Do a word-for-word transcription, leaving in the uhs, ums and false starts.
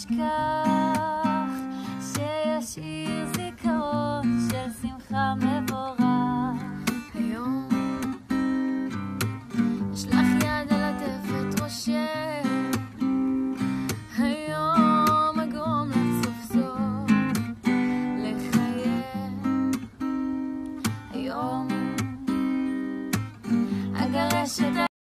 אשכח שישאיר זיכרון של שמחה מבורך. היום יש לך יד על עטפת ראשך, היום אגרום לך סוף סוף לחייך. היום אגרש את